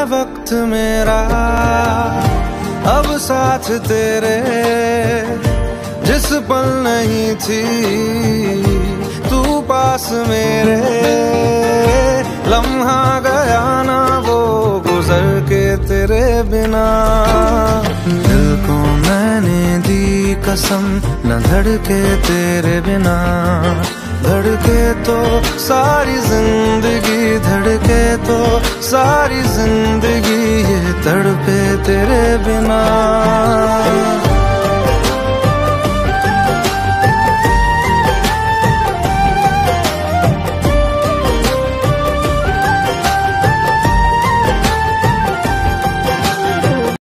वक्त मेरा अब साथ तेरे, जिस पल नहीं थी तू पास मेरे, लम्हा गया ना वो गुजर के तेरे बिना। दिल को मैंने दी कसम न धड़के तेरे बिना, धड़के तो सारी जिंदगी, धड़के तो सारी जिंदगी, ये तड़पे तेरे बिना।